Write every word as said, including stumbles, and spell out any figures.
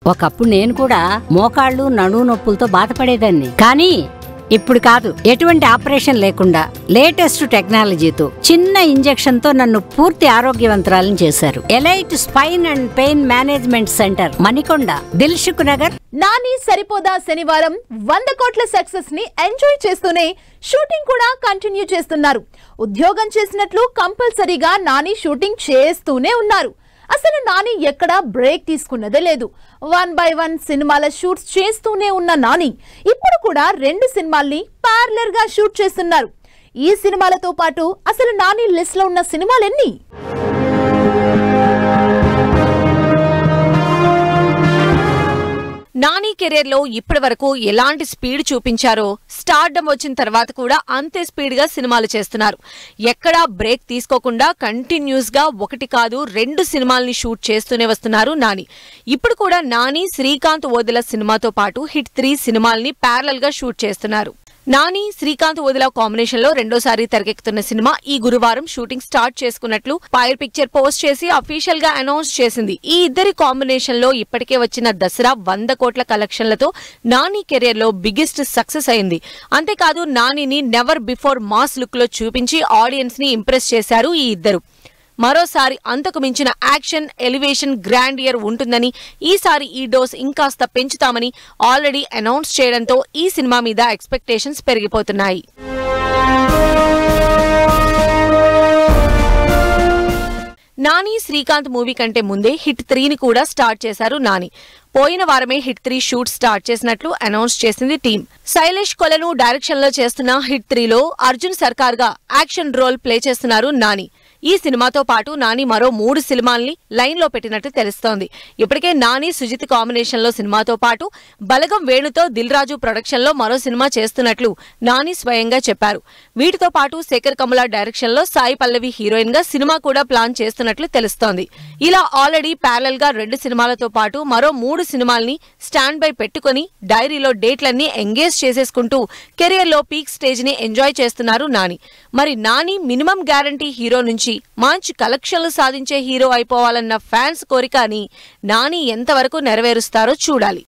ఒకప్పుడు నేను కూడా మోకాళ్ళు నడుము నొప్పులతో బాధపడేదాన్ని. కానీ ఇప్పుడు కాదు. ఎటువంటి ఆపరేషన్ లేకుండా లేటెస్ట్ టెక్నాలజీతో చిన్న ఇంజెక్షన్ తో నన్ను పూర్తి ఆరోగ్యవంతురాలను చేశారు. Elite spine and pain management centre, Manikonda, Dilsukhnagar. Nani Saripodhaa Sanivaaram వంద కోట్ల సక్సెస్ ని ఎంజాయ్ చేస్తూనే షూటింగ్ కూడా కంటిన్యూ చేస్తున్నారు. ఉద్యోగం చేసినట్లు కంపల్సరీగా నాని షూటింగ్ చేస్తూనే ఉన్నారు. అసలు నాని ఎక్కడా బ్రేక్ తీసుకున్నదే లేదు. వన్ బై వన్ సినిమాల షూట్స్ చేస్తూనే ఉన్న నాని ఇప్పుడు కూడా రెండు సినిమాల్ని ప్యారలల్ గా షూట్ చేస్తున్నారు. ఈ సినిమాలతో పాటు అసలు నాని లిస్ట్ లో ఉన్న సినిమాలు ఎన్ని? నాని కెరీర్ లో ఇప్పటి వరకు ఎలాంటి స్పీడ్ చూపించారో స్టార్డమ్ వచ్చిన తర్వాత కూడా అంతే స్పీడ్ గా సినిమాలు చేస్తున్నారు. ఎక్కడా బ్రేక్ తీసుకోకుండా కంటిన్యూస్ గా ఒకటి కాదు రెండు సినిమాల్ని షూట్ చేస్తూనే వస్తున్నారు నాని. ఇప్పుడు కూడా నాని శ్రీకాంత్ ఓదెల సినిమాతో పాటు హిట్ త్రీ సినిమాల్ని ప్యారలల్ గా షూట్ చేస్తున్నారు. నాని శ్రీకాంత్ ఓదెల కాంబినేషన్ లో రెండోసారి తెరకెక్కుతున్న సినిమా ఈ గురువారం షూటింగ్ స్టార్ట్ చేసుకున్నట్లు ఫైర్ పిక్చర్ పోస్ట్ చేసి అఫీషియల్ గా అనౌన్స్ చేసింది. ఈ ఇద్దరి కాంబినేషన్ లో ఇప్పటికే వచ్చిన దసరా వంద కోట్ల కలెక్షన్లతో నాని కెరీర్ లో బిగ్గెస్ట్ సక్సెస్ అయింది. అంతేకాదు నానిని నెవర్ బిఫోర్ మాస్ లుక్ లో చూపించి ఆడియన్స్ ని ఇంప్రెస్ చేశారు ఈ ఇద్దరు. మరోసారి అంతకు మించిన యాక్షన్, ఎలివేషన్, గ్రాండియర్ ఉంటుందని, ఈసారి ఈ డోస్ ఇంకాస్త పెంచుతామని ఆల్రెడీ అనౌన్స్ చేయడంతో ఈ సినిమా మీద ఎక్స్పెక్టేషన్స్ పెరిగిపోతున్నాయి. నాని శ్రీకాంత్ మూవీ కంటే ముందే హిట్ త్రీని కూడా స్టార్ట్ చేశారు నాని. పోయిన వారమే హిట్ త్రీ షూట్ స్టార్ట్ చేసినట్లు అనౌన్స్ చేసింది టీం. శైలేష్ కొలను డైరెక్షన్ లో చేస్తున్న హిట్ త్రీలో అర్జున్ సర్కార్ గా యాక్షన్ రోల్ ప్లే చేస్తున్నారు నాని. ఈ సినిమాతో పాటు నాని మరో మూడు సినిమాల్ని లైన్ లో పెట్టినట్టు తెలుస్తోంది. ఇప్పటికే నాని సుజిత్ కాంబినేషన్ లో సినిమాతో పాటు బలగం వేణుతో దిల్ రాజు ప్రొడక్షన్ లో మరో సినిమా చేస్తున్నట్లు నాని స్వయంగా చెప్పారు. వీటితో పాటు శేఖర్ కమల డైరెక్షన్ లో సాయి పల్లవి హీరోయిన్ గా సినిమా కూడా ప్లాన్ చేస్తున్నట్లు తెలుస్తోంది. ఇలా ఆల్రెడీ ప్యారలల్ గా రెండు సినిమాలతో పాటు మరో మూడు సినిమాల్ని స్టాండ్ బై పెట్టుకుని డైరీలో డేట్లన్నీ ఎంగేజ్ చేసేసుకుంటూ కెరియర్ లో పీక్ స్టేజ్ ని ఎంజాయ్ చేస్తున్నారు నాని. మరి నాని మినిమం గ్యారంటీ హీరో నుంచి మంచి కలెక్షన్లు సాధించే హీరో అయిపోవాలన్న ఫ్యాన్స్ కోరిక అని నాని ఎంతవరకు నెరవేరుస్తారో చూడాలి.